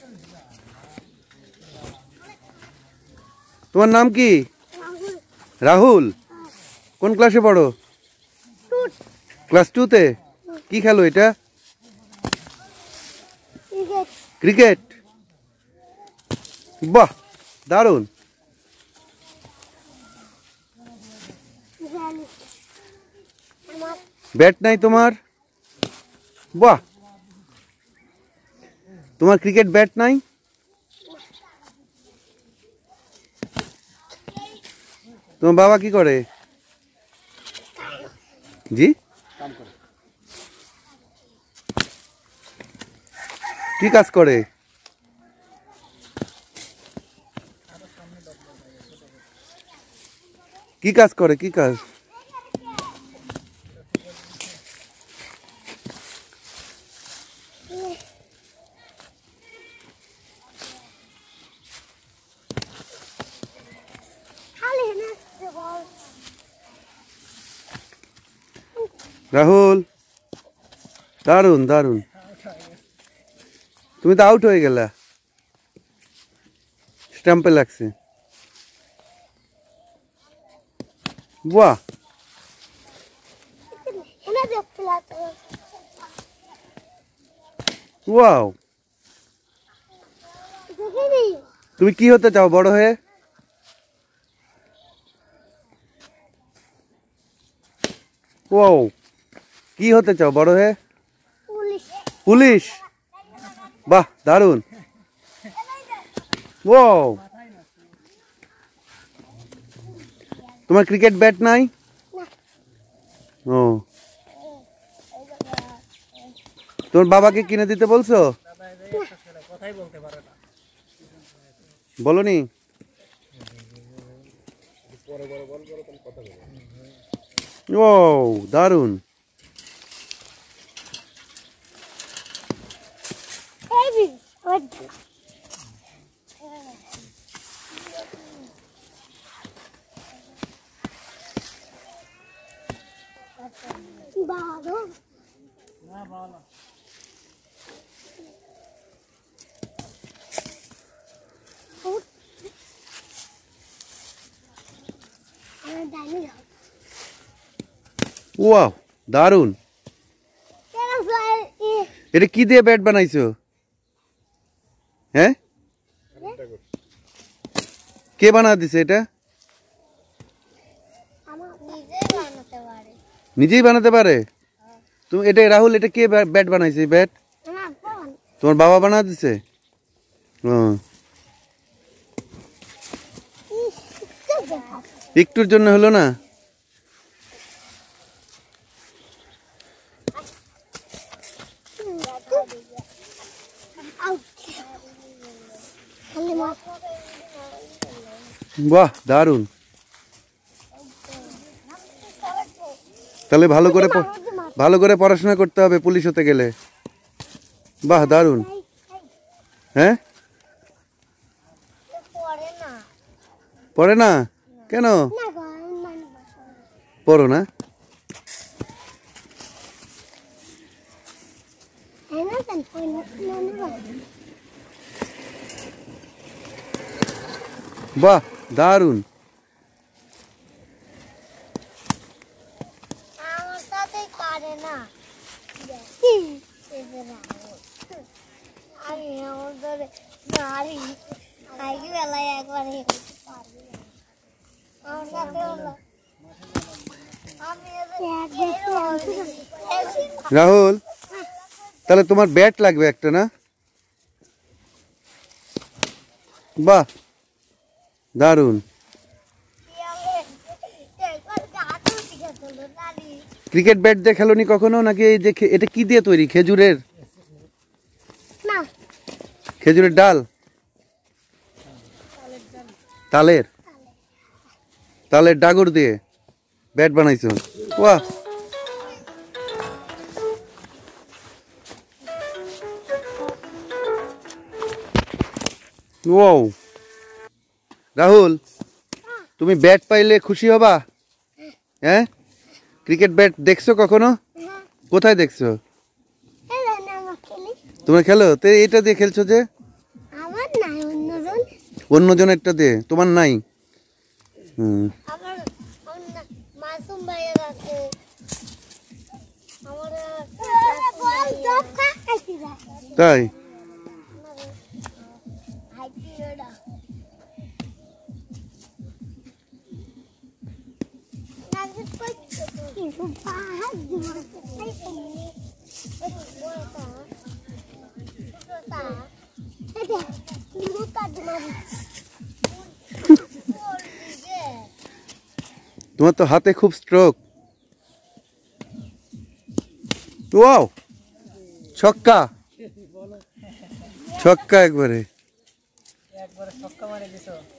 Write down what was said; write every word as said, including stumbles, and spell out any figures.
তোমার নাম কি? রাহুল। কোন ক্লাসে পড়ো? ক্লাস টু তে। কি খেলো এটা? ক্রিকেট। বাহ, দারুণ। ব্যাট নাই তোমার? বাহ, তোমার ক্রিকেট ব্যাট নাই? তোমার বাবা কি করে? জি, কি কাজ করে? কি কাজ করে? কি কাজ? রাহুল, দারুন দারুন। তুমি তো আউট হয়ে গেলা, স্টাম্পে লাগছে। বাহ, ওয়াও। তুমি কি হতে চাও বড় হয়ে? ওয়াও, কি হতে চাও বড় হয়ে? পুলিশ। বাহ, দারুন। ওয়াও, তোমার ক্রিকেট ব্যাট নাই? ও, তোমার বাবাকে কিনে দিতে বলছো? বলনি? ও, দারুন। ওয়াও, দারুন। এটা কি দিয়ে ব্যাট বানাইছো? হ্যাঁ, কে বানা দিছে এটা? নিজেই বানাতে পারে? তুমি এটা রাহুল, এটা কে ব্যাট বানাইছে? ব্যাট তোমার বাবা বানা দিছে? একটুর জন্য হলো না? বাহ, দারুন। তাহলে ভালো করে ভালো করে পড়াশোনা করতে হবে পুলিশ হতে গেলে। বাহ, দারুন। হ্যাঁ, পড়ে না কেন? পড়ো না? বাহ, দারুন। রাহুল, তাহলে তোমার ব্যাট লাগবে একটা না? বাহ, দারুন। ক্রিকেট ব্যাট দিয়ে খেলোনি কখনো নাকি? এই যে এটা কি দিয়ে তৈরি? খেজুরের? খেজুরের ডাল? তালের? তালের ডাগর দিয়ে ব্যাট বানাইছো? বাহ, ওয়াও। রাহুল, তুমি ব্যাট পাইলে খুশি হবা? হ্যাঁ, ক্রিকেট ব্যাট দেখছো কখনো? কোথায় দেখছো? তোমরা খেলো তো? এটা দিয়ে খেলছো যে? অন্যজনেরটা দে, তোমার নাই। হুম তাই তোমার তো হাতে খুব স্ট্রোক। ওয়াও, ছক্কা ছক্কা একবারে একবারে ছক্কা মারে দিছো।